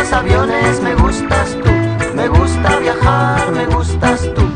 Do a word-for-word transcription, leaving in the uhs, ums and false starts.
los aviones, me gustas tú. Me gusta viajar, me gustas tú.